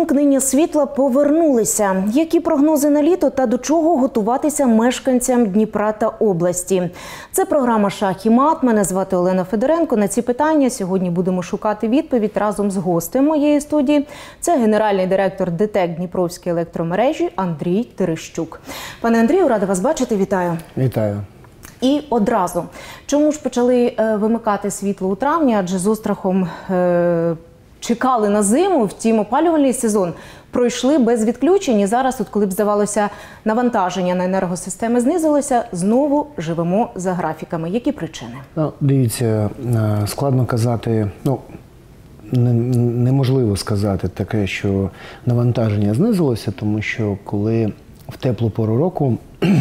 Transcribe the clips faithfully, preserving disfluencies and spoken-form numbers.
Вимкнення світла повернулися. Які прогнози на літо та до чого готуватися мешканцям Дніпра та області? Це програма «Шах і мат». Мене звати Олена Федоренко. На ці питання сьогодні будемо шукати відповідь разом з гостем моєї студії. Це генеральний директор ДТЕК Дніпровські електромережі Андрій Терещук. Пане Андрію, рада вас бачити. Вітаю. Вітаю. І одразу. Чому ж почали вимикати світло у травні? Адже з острахом е чекали на зиму, втім опалювальний сезон пройшли без відключень. І зараз, от коли б здавалося, навантаження на енергосистеми знизилося, знову живемо за графіками. Які причини? Ну, дивіться, складно казати, ну, неможливо сказати таке, що навантаження знизилося, тому що коли в теплу пору року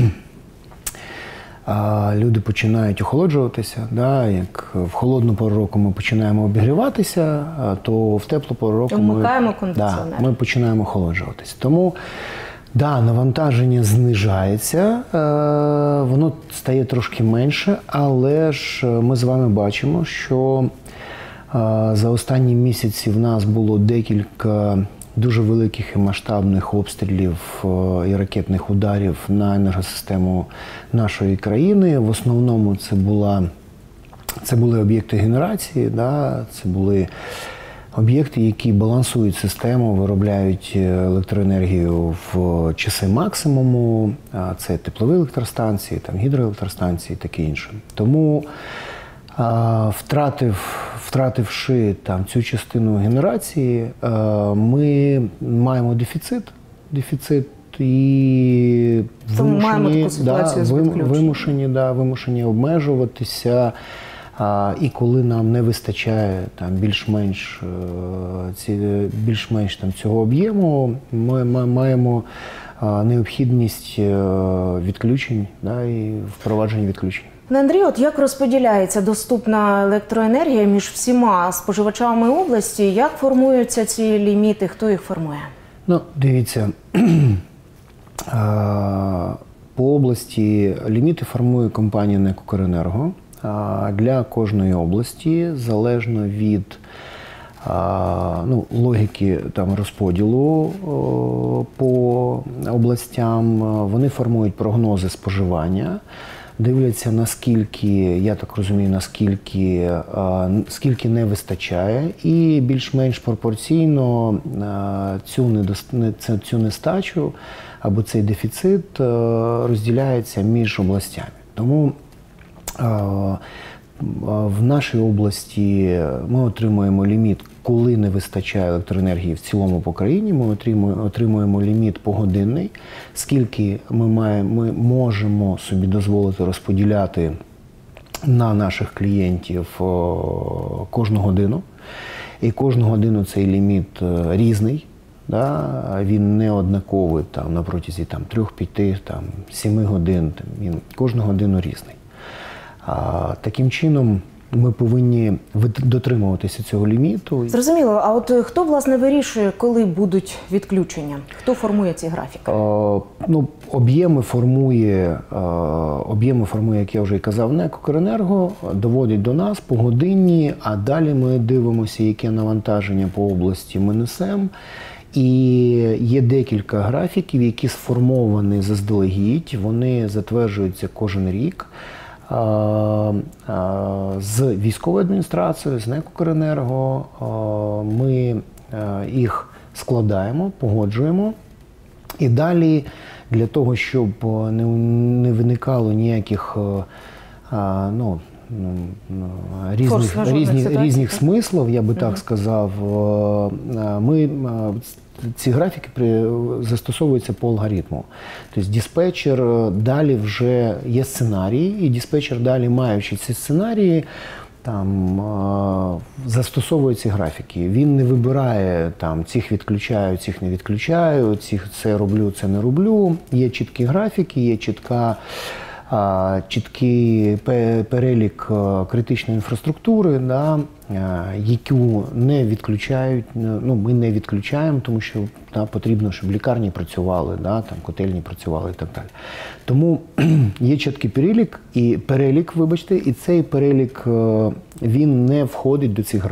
люди починають охолоджуватися, да, як в холодну пору року ми починаємо обігріватися, то в теплу пору року ми, да, ми починаємо охолоджуватися. Тому, да, навантаження знижається, воно стає трошки менше, але ж ми з вами бачимо, що за останні місяці в нас було декілька дуже великих і масштабних обстрілів і ракетних ударів на енергосистему нашої країни. В основному це, була, це були об'єкти генерації, да? Це були об'єкти, які балансують систему, виробляють електроенергію в часи максимуму. Це теплові електростанції, там, гідроелектростанції і таке інше. Тому Втратив, втративши там цю частину генерації, ми маємо дефіцит, дефіцит і вимушені, да, вимушені, да, вимушені обмежуватися. І коли нам не вистачає там більш-менш більш-менш там цього об'єму, ми маємо необхідність відключень, да, і впровадження відключень. Андрій, от як розподіляється доступна електроенергія між всіма споживачами області? Як формуються ці ліміти? Хто їх формує? Ну, дивіться, по області ліміти формує компанія НЕК «Укренерго». Для кожної області, залежно від ну, логіки там, розподілу по областям, вони формують прогнози споживання. Дивляться, наскільки, я так розумію, наскільки скільки не вистачає, і більш-менш пропорційно цю, недост... цю нестачу або цей дефіцит розділяється між областями. Тому в нашій області ми отримуємо ліміт, коли не вистачає електроенергії в цілому по країні, ми отримуємо, отримуємо ліміт погодинний, скільки ми, маємо, ми можемо собі дозволити розподіляти на наших клієнтів кожну годину. І кожну годину цей ліміт різний, да? Він не однаковий там, на протязі там, трьох, п'яти, там, семи годин, там, він кожну годину різний. А, таким чином ми повинні дотримуватися цього ліміту. Зрозуміло. А от хто, власне, вирішує, коли будуть відключення? Хто формує ці графіки? А, ну, об'єми формує, об'єми формує, як я вже і казав, НЕК «Укренерго», доводять до нас погодинні, а далі ми дивимося, яке навантаження по області ми несемо. І є декілька графіків, які сформовані заздалегідь, вони затверджуються кожен рік з військовою адміністрацією, з НЕК «Укренерго». Ми їх складаємо, погоджуємо. І далі для того, щоб не виникало ніяких ну, різних, різних, різних смислів, я би так сказав, ми ці графіки застосовуються по алгоритму. Тобто диспетчер далі вже є сценарії, і диспетчер далі, маючи ці сценарії, там застосовує ці графіки. Він не вибирає, там, цих відключаю, цих не відключаю, цих це роблю, це не роблю. Є чіткі графіки, є чітка чіткий перелік критичної інфраструктури, да, яку не відключають, ну, ми не відключаємо, тому що да, потрібно, щоб лікарні працювали, да, там, котельні працювали і так далі. Тому є чіткий перелік, і перелік, вибачте, і цей перелік, він не входить до цих графіків.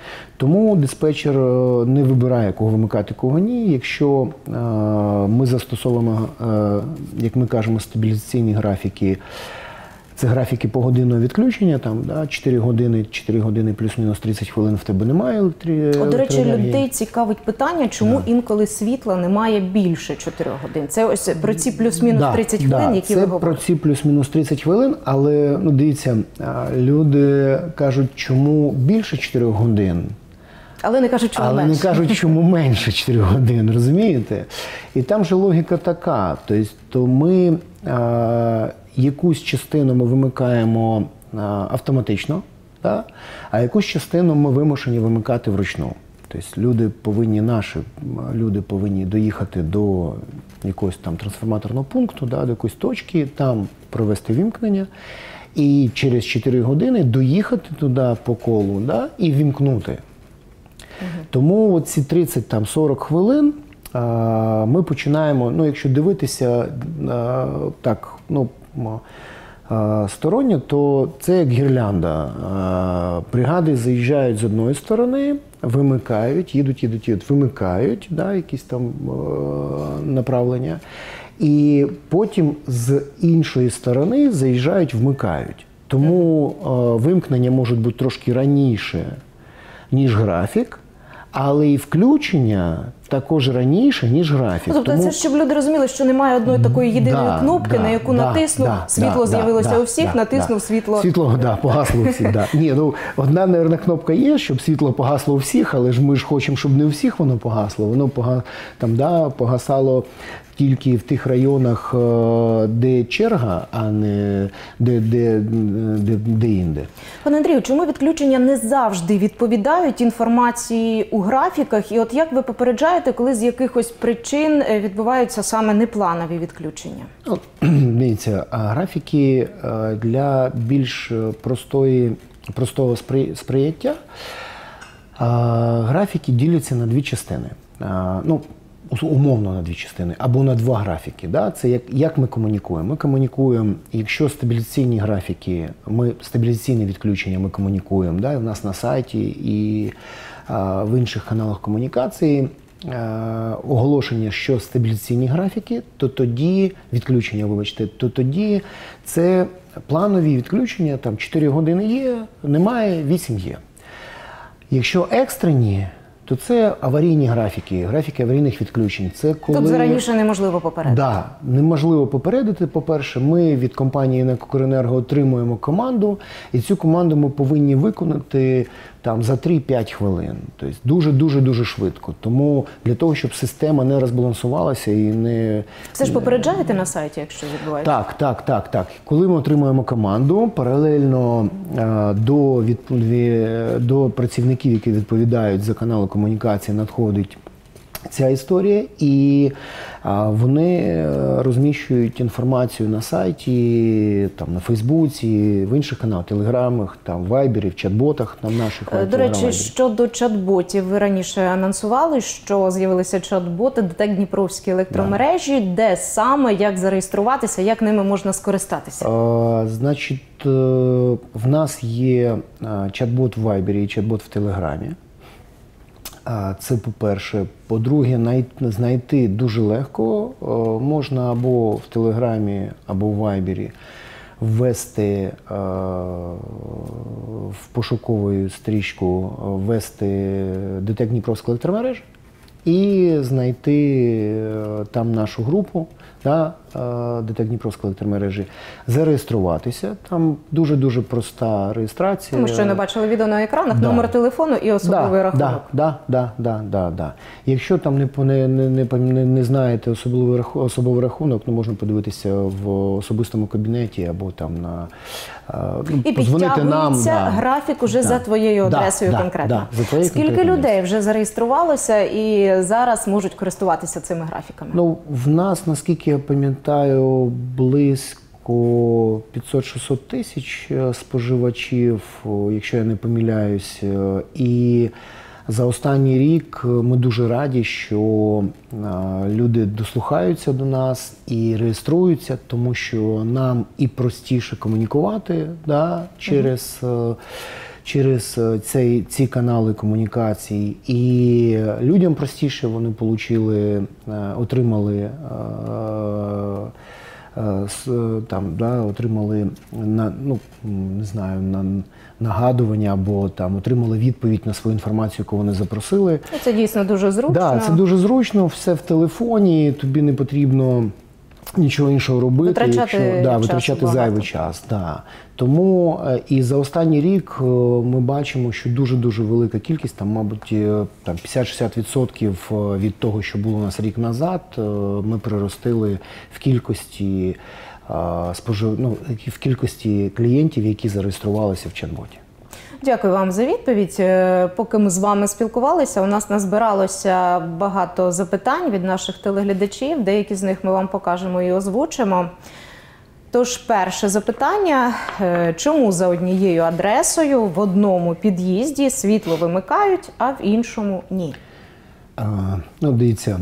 Тому диспетчер не вибирає, кого вимикати, кого ні. Якщо е, ми застосовуємо, е, як ми кажемо, стабілізаційні графіки, це графіки погодинного відключення, там, да, чотири години, чотири години плюс-мінус тридцять хвилин в тебе немає електри... До речі, людей цікавить питання, чому да. інколи світла немає більше чотирьох годин. Це ось про ці плюс-мінус да, тридцять хвилин, да, які це ви говорите. Про ці плюс-мінус тридцять хвилин, але, ну, дивіться, люди кажуть, чому більше чотирьох годин, але не кажуть, чому але менше. не кажуть, чому менше чотирьох годин, розумієте? І там же логіка така, тобто ми а, якусь частину ми вимикаємо а, автоматично, да? А якусь частину ми вимушені вимикати вручну. Тобто люди повинні, наші люди повинні доїхати до якогось там трансформаторного пункту, да, до якоїсь точки, там провести вімкнення і через чотири години доїхати туди по колу, да, і вімкнути. Угу. Тому ці тридцять-сорок хвилин а, ми починаємо, ну, якщо дивитися а, так, ну, а, сторонньо, то це як гірлянда. А, бригади заїжджають з одної сторони, вимикають, їдуть, їдуть, їдуть, вимикають, да, якісь там а, направлення, і потім з іншої сторони заїжджають, вмикають. Тому а, вимкнення можуть бути трошки раніше, ніж графік, але і включення також раніше, ніж графік. Тобто Тому... це, щоб люди розуміли, що немає одної такої єдиної да, кнопки, да, на яку да, натиснув, да, світло да, з'явилося да, у всіх, да, натиснув да. світло. Світло, так, да, погасло у всіх. Да. Ні, ну, одна, мабуть, кнопка є, щоб світло погасло у всіх, але ж ми ж хочемо, щоб не у всіх воно погасло. Воно пога... там, да, погасало тільки в тих районах, де черга, а не де, де, де, де інде. Пане Андрію, чому відключення не завжди відповідають інформації у графіках? І от як ви попереджаєте, коли з якихось причин відбуваються саме непланові відключення? Ну, дивіться, графіки для більш простої, простого сприйняття, графіки діляться на дві частини. Ну, умовно на дві частини, або на два графіки. Да? Це як, як ми комунікуємо. Ми комунікуємо, якщо стабілізаційні графіки, ми, стабілізаційне відключення ми комунікуємо, да? У нас на сайті і а, в інших каналах комунікації а, оголошення, що стабілізаційні графіки, то тоді, відключення, вибачте, то тоді це планові відключення, там чотири години є, немає, вісім є. Якщо екстрені, то це аварійні графіки, графіки аварійних відключень. Це коли... Тут раніше неможливо попередити. Так, да, неможливо попередити. По-перше, ми від компанії НЕК «Укренерго» отримуємо команду, і цю команду ми повинні виконати там, за три-п'ять хвилин. Тобто дуже-дуже-дуже швидко. Тому для того, щоб система не розбалансувалася і не... Все ж попереджаєте на сайті, якщо відбувається? Так, так, так, так. Коли ми отримуємо команду, паралельно а, до, від, до працівників, які відповідають за канали комунікації, надходить ця історія, і а, вони розміщують інформацію на сайті, там, на Фейсбуці, в інших каналах, Телеграмах, там, в Вайбері, в чат-ботах, там, наших. До речі, щодо чат-ботів, ви раніше анонсували, що з'явилися чат-боти ДТЕК Дніпровські електромережі, да. Де саме, як зареєструватися, як ними можна скористатися? А, значить, в нас є чат-бот в Вайбері і чат-бот в Телеграмі. Це по-перше. По-друге, знайти дуже легко. Можна або в Телеграмі, або в Вайбері ввести в пошукову стрічку, ввести ДТЕК Дніпровська електромережа і знайти там нашу групу, да, ДТЕК Дніпровської електромережі, зареєструватися. Там дуже-дуже проста реєстрація. Ми щойно бачили відео на екранах, да. Номер телефону і особливий да, рахунок. Так, да, да, да, да, да. Якщо там не, не, не, не, не знаєте особливий, особовий рахунок, ну, можна подивитися в особистому кабінеті або там на... І підтягується да. графік уже да. за твоєю адресою да, конкретно. Да, да, Скільки людей вже зареєструвалося і зараз можуть користуватися цими графіками? Ну, в нас, наскільки я пам'ятаю, близько п'ятсот-шістсот тисяч споживачів, якщо я не помиляюсь. І за останній рік ми дуже раді, що люди дослухаються до нас і реєструються, тому що нам і простіше комунікувати да, через, через цей, ці канали комунікації. І людям простіше вони получили, отримали, там, да, отримали на, ну, не знаю, на нагадування або там отримали відповідь на свою інформацію, яку вони запросили. Це дійсно дуже зручно. Да, це дуже зручно, все в телефоні, тобі не потрібно нічого іншого робити, витрачати, якщо, да, витрачати зайвий час. Да. Тому і за останній рік ми бачимо, що дуже-дуже велика кількість, там, мабуть, п'ятдесят-шістдесят відсотків від того, що було у нас рік назад, ми приростили в кількості, спожив... ну, в кількості клієнтів, які зареєструвалися в чат-боті. Дякую вам за відповідь. Поки ми з вами спілкувалися, у нас назбиралося багато запитань від наших телеглядачів. Деякі з них ми вам покажемо і озвучимо. Тож, перше запитання. Чому за однією адресою в одному під'їзді світло вимикають, а в іншому ні? А, ну, дивіться,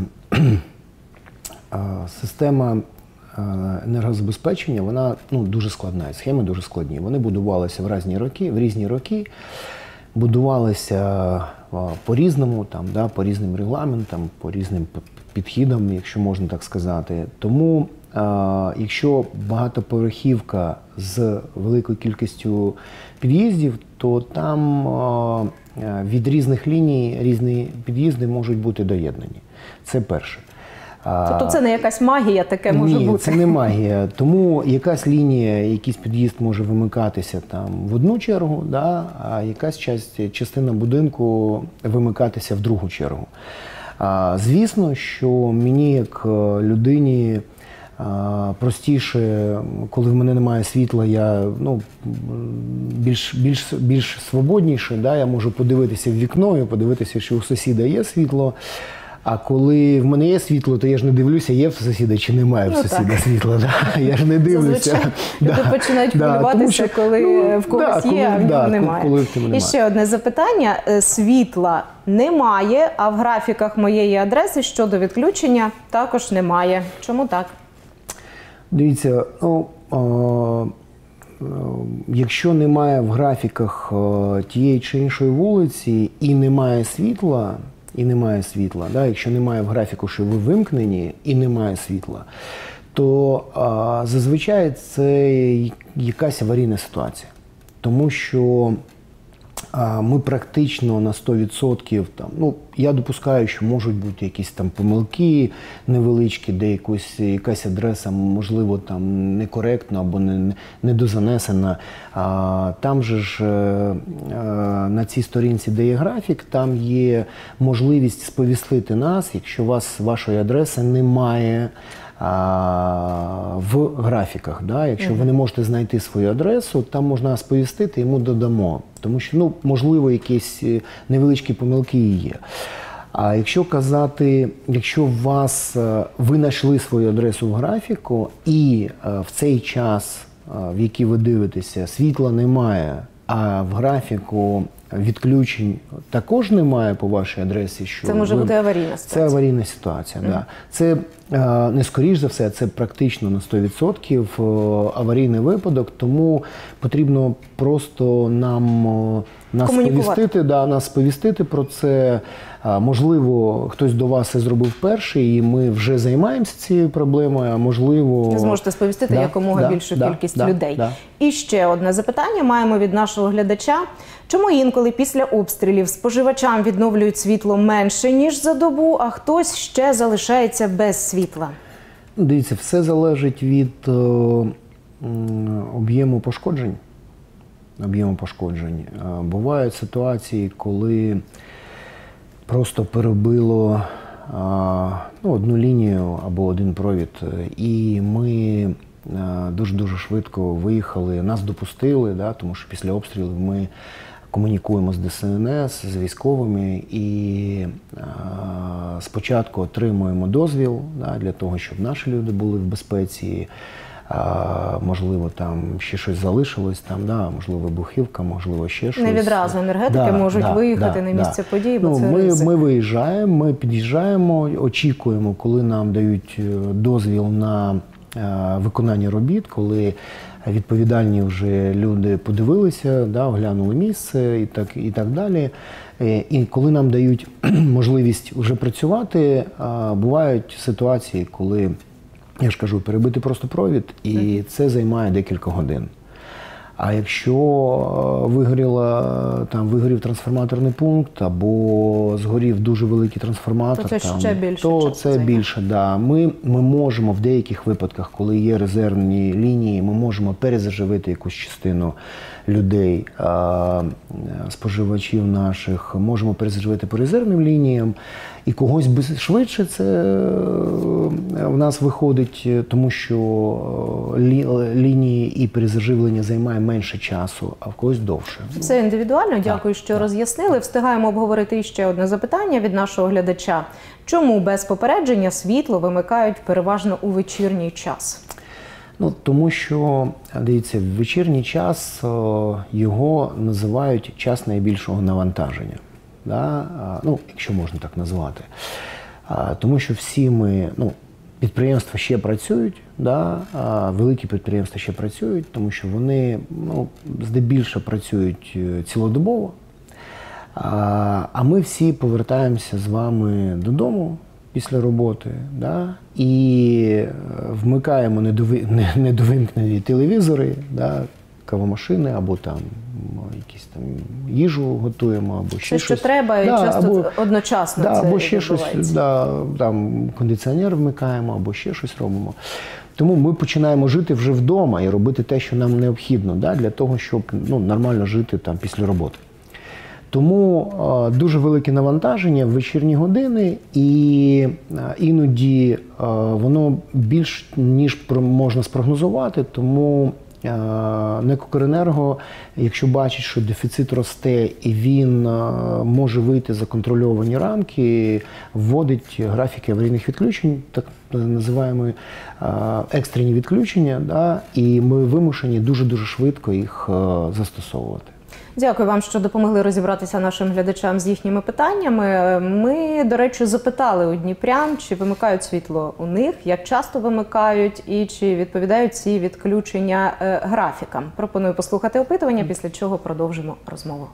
система енергозабезпечення, вона ну, дуже складна, схеми дуже складні. Вони будувалися в різні роки, в різні роки, будувалися по-різному, там, да, по різним регламентам, по різним підхідам, якщо можна так сказати. Тому, а, якщо багатоповерхівка з великою кількістю під'їздів, то там а, від різних ліній різні під'їзди можуть бути доєднані. Це перше. Тобто це не якась магія, таке може Ні, бути? Ні, це не магія. Тому якась лінія, якийсь під'їзд може вимикатися там в одну чергу, да, а якась часть, частина будинку вимикатися в другу чергу. А, звісно, що мені як людині а, простіше, коли в мене немає світла, я ну, більш, більш, більш свободніше, да, я можу подивитися в вікно і подивитися, що у сусіда є світло. А коли в мене є світло, то я ж не дивлюся, є в сусіда чи немає в ну, сусіда так. світла. Да? Я ж не дивлюся. Зазвичай да. люди починають хвилюватися, да, коли ну, в когось да, є, коли, а в нього да, немає. Коли в тебе немає. І ще одне запитання. Світла немає, а в графіках моєї адреси щодо відключення також немає. Чому так? Дивіться, ну, о, якщо немає в графіках тієї чи іншої вулиці і немає світла, і немає світла, да? Якщо немає в графіку, що ви вимкнені і немає світла, то а, зазвичай це якась аварійна ситуація. Тому що а, ми практично на сто відсотків, там, ну, я допускаю, що можуть бути якісь там помилки невеличкі, де якусь, якась адреса, можливо, там некоректна або не, недозанесена. А, там же ж а, на цій сторінці, де є графік, там є можливість сповістити нас, якщо у вас вашої адреси немає а, в графіках. Да? Якщо mm-hmm. ви не можете знайти свою адресу, там можна сповістити, йому додамо. Тому що, ну, можливо, якісь невеличкі помилки і є. А якщо казати, якщо у вас, ви знайшли свою адресу в графіку і в цей час, в який ви дивитеся, світла немає, а в графіку відключень також немає по вашій адресі, що це може ви... бути аварійна ситуація. Це аварійна ситуація, mm. да. Це не скоріш за все, це практично на сто відсотків аварійний випадок, тому потрібно просто нам нас сповістити, да, нас сповістити про це. Можливо, хтось до вас це зробив перший, і ми вже займаємося цією проблемою, а можливо... Ви зможете сповістити да, якомога да, більшу да, кількість да, людей. Да. І ще одне запитання маємо від нашого глядача. Чому інколи після обстрілів споживачам відновлюють світло менше, ніж за добу, а хтось ще залишається без світла? Дивіться, все залежить від е, об'єму пошкоджень. Об'єму пошкоджень. Е, бувають ситуації, коли просто перебило а, ну, одну лінію або один провід, і ми дуже-дуже швидко виїхали, нас допустили, да, тому що після обстрілів ми комунікуємо з Де Ес Ен Ес, з військовими, і а, спочатку отримуємо дозвіл, да, для того, щоб наші люди були в безпеці. А, можливо, там ще щось залишилось, там, да, можливо, вибухівка, можливо, ще щось. Не відразу енергетики да, можуть да, виїхати да, на місце да. подій, бо ну, це ми, ризик. Ми виїжджаємо, ми під'їжджаємо, очікуємо, коли нам дають дозвіл на а, виконання робіт, коли відповідальні вже люди подивилися, да, оглянули місце і так, і так далі. І коли нам дають можливість вже працювати, бувають ситуації, коли, я ж кажу, перебити просто провід, і це займає декілька годин. А якщо вигоріла, там, вигорів трансформаторний пункт або згорів дуже великий трансформатор, то це там, ще більше то часу це займає. більше, да. Ми, ми можемо в деяких випадках, коли є резервні лінії, ми можемо перезаживити якусь частину людей, а, споживачів наших, можемо перезаживити по резервним лініям, і когось без швидше це в нас виходить, тому що лі, лінії і перезаживлення займає менше часу, а в когось довше. Це індивідуально. Дякую, так, що так. роз'яснили. Встигаємо обговорити ще одне запитання від нашого глядача. Чому без попередження світло вимикають переважно у вечірній час? Ну, тому що, дивіться, в вечірній час о, його називають час найбільшого навантаження. Да? Ну, якщо можна так назвати. А, тому що всі ми, ну, підприємства ще працюють, да? А великі підприємства ще працюють, тому що вони, ну, здебільшого працюють цілодобово. А, а ми всі повертаємося з вами додому після роботи, да? І вмикаємо недови... недовимкнені телевізори, да? Кавомашини або там якісь там їжу готуємо, або ще Це, щось. що треба, і да, часто або, одночасно да, це або ще щось, відбувається. да, там кондиціонер вмикаємо, або ще щось робимо. Тому ми починаємо жити вже вдома і робити те, що нам необхідно, да, для того, щоб, ну, нормально жити там після роботи. Тому е, дуже велике навантаження в вечірні години, і е, іноді е, воно більш ніж про, можна спрогнозувати, тому е, НЕК «Укренерго», якщо бачить, що дефіцит росте і він е, може вийти за контрольовані рамки, вводить графіки аварійних відключень, так називаємо е, екстрені відключення, да, і ми вимушені дуже-дуже швидко їх е, застосовувати. Дякую вам, що допомогли розібратися нашим глядачам з їхніми питаннями. Ми, до речі, запитали у дніпрян, чи вимикають світло у них, як часто вимикають і чи відповідають ці відключення е, графікам. Пропоную послухати опитування, після чого продовжимо розмову.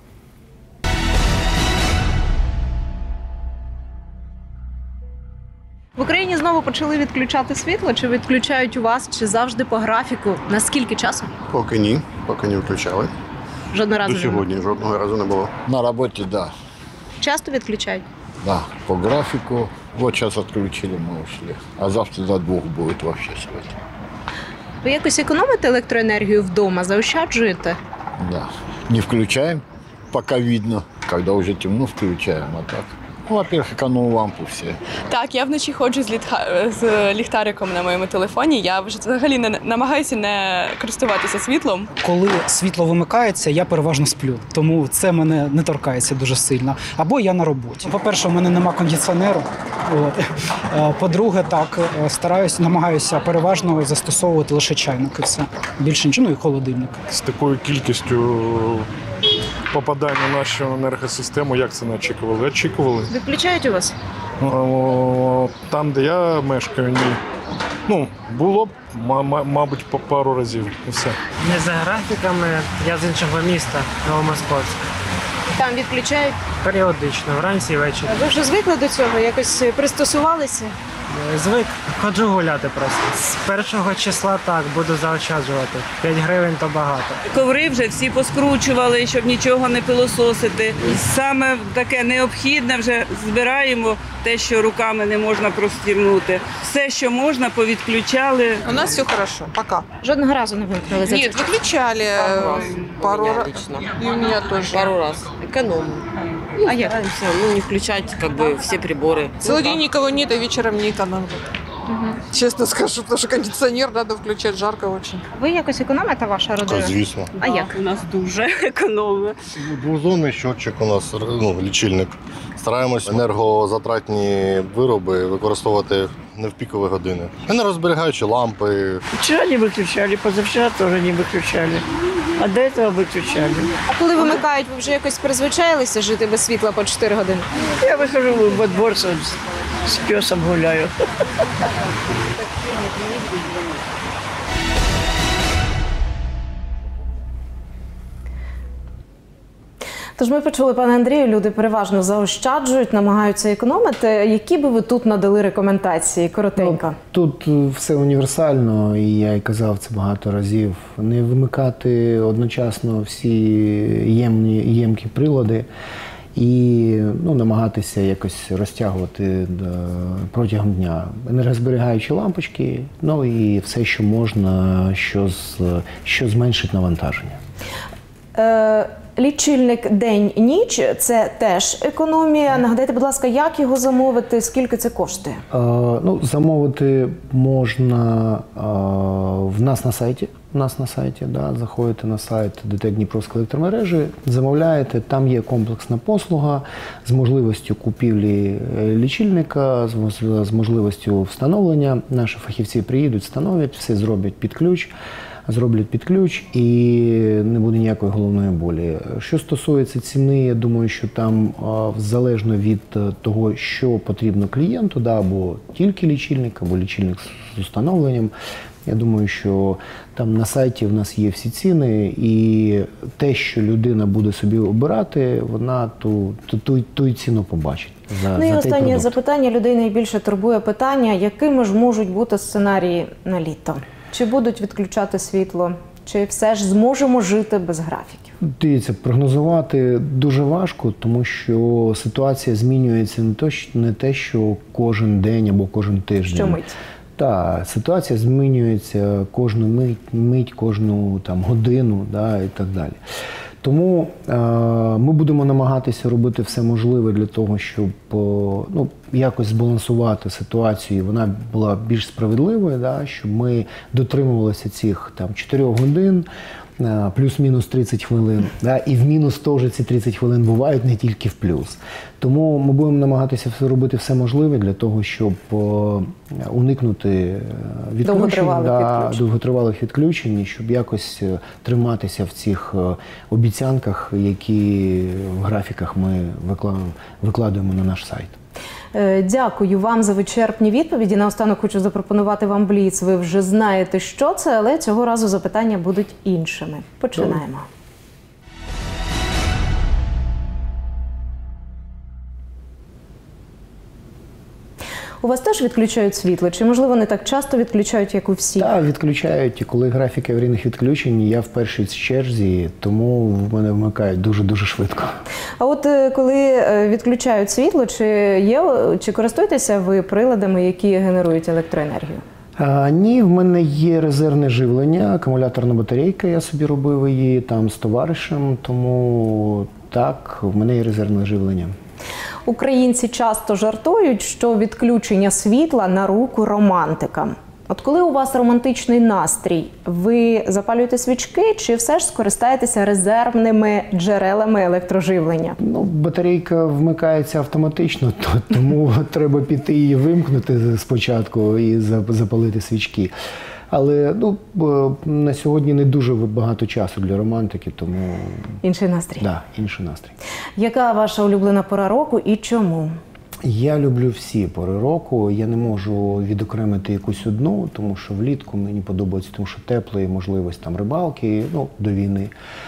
В Україні знову почали відключати світло. Чи відключають у вас, чи завжди по графіку? На скільки часу? Поки ні, поки не включали. Жодного разу До не сьогодні жодного разу не було. На работе, да. Часто відключають? Да, по графику. Вот сейчас отключили, мы ушли. А завтра до двух будет вообще свет. Ви якось економите електроенергію вдома, заощаджуєте? Да. Не включаем, пока видно. Когда уже темно, включаем, а так. Ну, во-первых, экономим лампу все. Так, я вночі ходжу з, літха... з ліхтариком на моєму телефоні. Я вже взагалі не намагаюся не користуватися світлом. Коли світло вимикається, я переважно сплю, тому це мене не торкається дуже сильно. Або я на роботі. По-перше, у мене нема кондиціонеру. От. По-друге, так, стараюся, намагаюся переважно застосовувати лише чайник і все. Більше нічого, ну і холодильник. З такою кількістю попадання в нашу енергосистему, як це не очікували? Очікували. Відключають у вас? Там, де я мешкаю, ні. Ну, було б, мабуть, по пару разів і все. Не за графіками, я з іншого міста, Новомосковськ. Там відключають? Періодично, вранці і ввечері. Ви вже звикли до цього? Якось пристосувалися? Звик, ходжу гуляти просто. З першого числа так, буду заощаджувати. п'ять гривень то багато. Коври вже всі поскручували, щоб нічого не пилососити. Саме таке необхідне вже збираємо, те, що руками не можна простірнути. Все, що можна, повідключали. У нас все хорошо, пока. Жодного разу не вимкнули? за Нет, це? выключали пару раз. И у меня тоже. Пару раз. Экономно. А як? Стараемся, ну, не включать как бы все приборы. Целый день никого нет, а вечером не экономлю. Угу. Честно скажу, потому что кондиционер надо включать, жарко очень. Ви якось економите, ваша родина? Звісно. А як? У нас дуже економно. Двозонний щотчик у нас, ну, лічильник. Стараємось енергозатратні вироби використовувати не в пікові години. Енергозберігаючі лампи. Вчера не выключали, позавчера тоже не выключали. А до этого выключали. А коли вимикають, ви вже якось призвичаїлися жити без світла по чотири години? Я выхожу во двор, с, с песом гуляю. Тож ми почули, пане Андрію, люди переважно заощаджують, намагаються економити. Які би ви тут надали рекомендації? Коротенько. Ну, тут все універсально, і я й казав це багато разів. Не вимикати одночасно всі ємні, ємкі прилади і ну, намагатися якось розтягувати протягом дня. Енергозберігаючі лампочки, ну і все, що можна, що, з, що зменшить навантаження. Е, лічильник день-ніч – це теж економія. Нагадайте, будь ласка, як його замовити, скільки це коштує? Е, ну, замовити можна е, в нас на сайті. У нас на сайті, да, заходите на сайт ДТЕК Дніпровської електромережі, замовляєте, там є комплексна послуга з можливістю купівлі лічильника, з, з можливістю встановлення. Наші фахівці приїдуть, встановлять, все зроблять під ключ, зроблять під ключ і не буде ніякої головної болі. Що стосується ціни, я думаю, що там залежно від того, що потрібно клієнту, да, або тільки лічильник, або лічильник з встановленням. Я думаю, що там на сайті в нас є всі ціни, і те, що людина буде собі обирати, вона ту, ту, ту, ту ціну побачить. За, ну і за останнє запитання. Людей найбільше турбує питання, якими ж можуть бути сценарії на літо? Чи будуть відключати світло? Чи все ж зможемо жити без графіків? Дивіться, прогнозувати дуже важко, тому що ситуація змінюється не те, не те, що кожен день або кожен тиждень. Щомить. Так, ситуація змінюється кожну мить, мить кожну там, годину, да, і так далі. Тому е, ми будемо намагатися робити все можливе для того, щоб ну, якось збалансувати ситуацію, вона була більш справедливою, да, щоб ми дотримувалися цих там, чотирьох годин, плюс-мінус тридцять хвилин, да, і в мінус теж ці тридцять хвилин бувають, не тільки в плюс. Тому ми будемо намагатися робити все можливе для того, щоб уникнути відключень, довготривалих, да, відключень. довготривалих відключень, і щоб якось триматися в цих обіцянках, які в графіках ми викладуємо на наш сайт. Дякую вам за вичерпні відповіді. Наостанок хочу запропонувати вам бліц. Ви вже знаєте, що це, але цього разу запитання будуть іншими. Починаємо. У вас теж відключають світло? Чи, можливо, не так часто відключають, як у всіх? Так, відключають. І коли графік аварійних відключень, я в першій черзі, тому в мене вмикають дуже-дуже швидко. А от коли відключають світло, чи є, чи користуєтеся ви приладами, які генерують електроенергію? А, ні, в мене є резервне живлення, акумуляторна батарейка, я собі робив її там з товаришем, тому так, в мене є резервне живлення. Українці часто жартують, що відключення світла на руку романтикам. От коли у вас романтичний настрій, ви запалюєте свічки чи все ж скористаєтеся резервними джерелами електроживлення? Ну, батарейка вмикається автоматично, то, тому треба піти і вимкнути спочатку і запалити свічки. Але ну, на сьогодні не дуже багато часу для романтики, тому… Інший настрій? Так, да, інший настрій. Яка ваша улюблена пора року і чому? Я люблю всі пори року. Я не можу відокремити якусь одну, тому що влітку мені подобається, тому що тепло і можливість там рибалки, ну, до війни.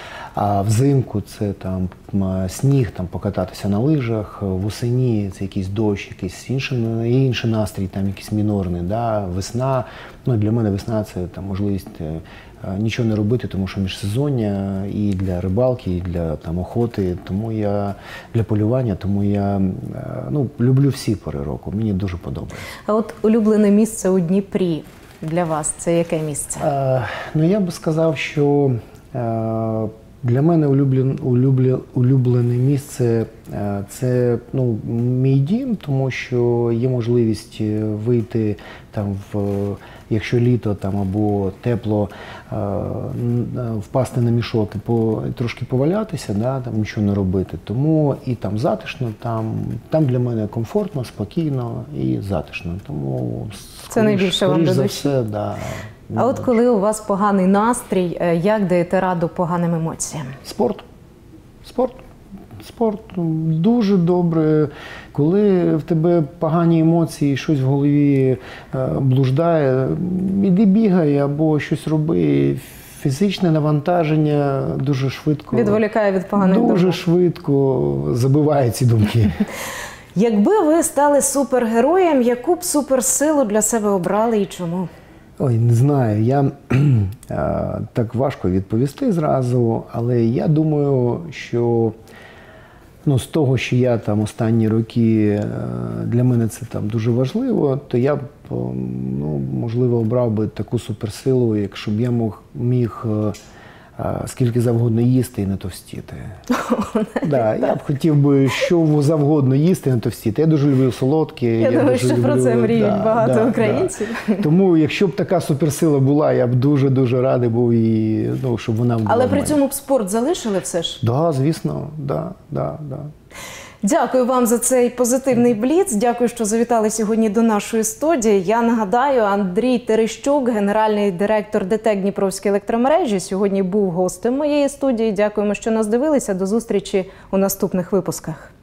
А взимку це там сніг, там покататися на лижах, восені це якийсь дощ, якийсь інший, інший настрій, там якийсь мінорний, да? Весна. Ну, для мене весна це там можливість нічого не робити, тому що міжсезоння і для рибалки, і для там охоти, тому я для полювання, тому я ну, люблю всі пори року. Мені дуже подобається. А от улюблене місце у Дніпрі для вас це яке місце? А, ну я би сказав, що а, для мене улюблен, улюблен, улюблене місце – це ну, мій дім, тому що є можливість вийти, там, в, якщо літо там, або тепло, впасти на мішок і по, трошки повалятися, да, там, нічого не робити. Тому і там затишно, там, там для мене комфортно, спокійно і затишно. Тому, це скоріш, найбільше вам до душі? Все, да. А от коли у вас поганий настрій, як даєте раду поганим емоціям? Спорт. Спорт. Спорт. Дуже добре. Коли в тебе погані емоції, щось в голові блуждає, іди бігай або щось роби. Фізичне навантаження дуже швидко. Відволікає від поганих думок. Дуже швидко забиває ці думки. Якби ви стали супергероєм, яку б суперсилу для себе обрали і чому? Ой, не знаю, я так важко відповісти зразу, але я думаю, що ну, з того, що я там останні роки, для мене це там дуже важливо, то я б, ну, можливо, обрав би таку суперсилу, якщо б я мог, міг скільки завгодно їсти і не товстіти. Да, я б хотів би що завгодно їсти і не товстіти. Я дуже люблю солодкі. Я, я думаю, дуже що люблю, про це мріють да, багато да, українців. Да. Тому, якщо б така суперсила була, я б дуже-дуже радий був, і, ну, щоб вона була. Але при цьому б спорт залишили все ж? Так, да, звісно, да, да, да. Дякую вам за цей позитивний бліц. Дякую, що завітали сьогодні до нашої студії. Я нагадаю, Андрій Терещук, генеральний директор ДТЕК Дніпровські електромережі, сьогодні був гостем моєї студії. Дякуємо, що нас дивилися. До зустрічі у наступних випусках.